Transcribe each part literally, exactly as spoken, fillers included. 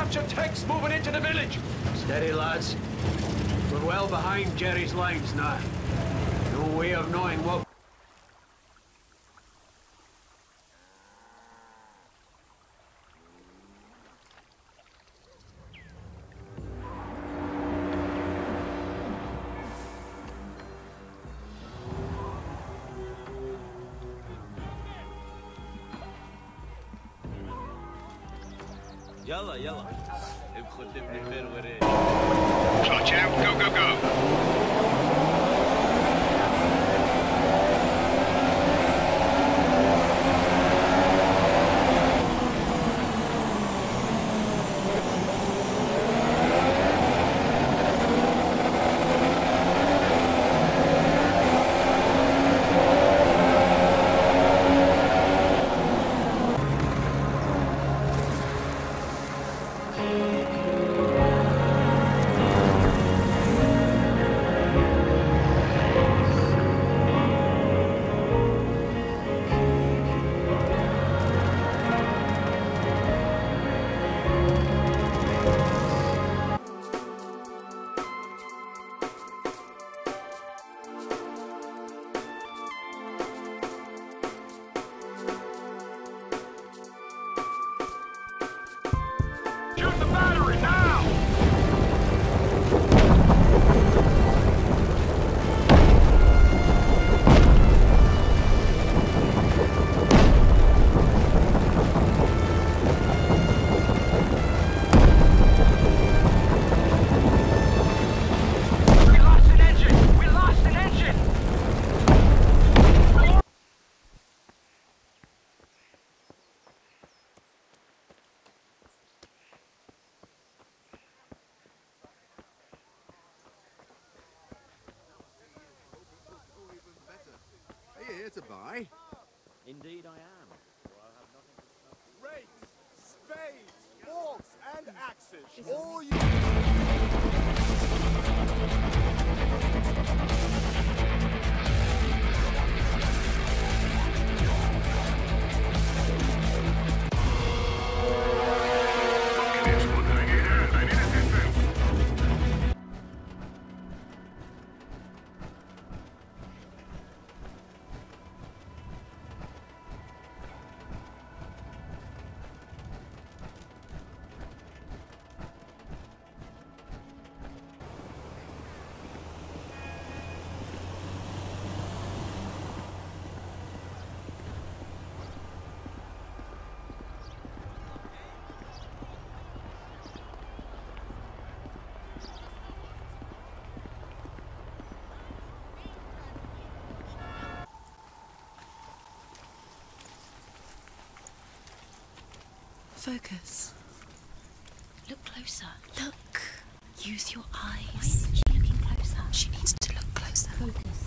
captured techs moving into the village. Steady, lads. We're well behind Jerry's lines now. No way of knowing what... يلا يلا ادخل تبني البرورين. Clutch out, go go go. Shoot the battery now! We lost an engine! We lost an engine! Are you here to buy? Indeed I am. For I have nothing to smoke. Rakes, spades, forks, and axes. All you... Focus. Look closer. Look. Use your Why eyes. isn't she looking closer? She needs to look closer. Focus.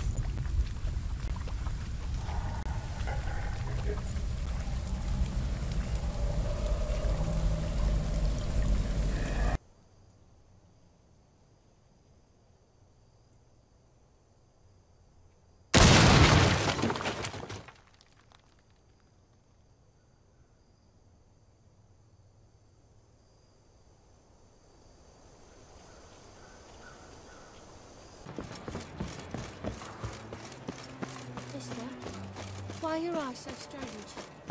Mister, why are your eyes so strange?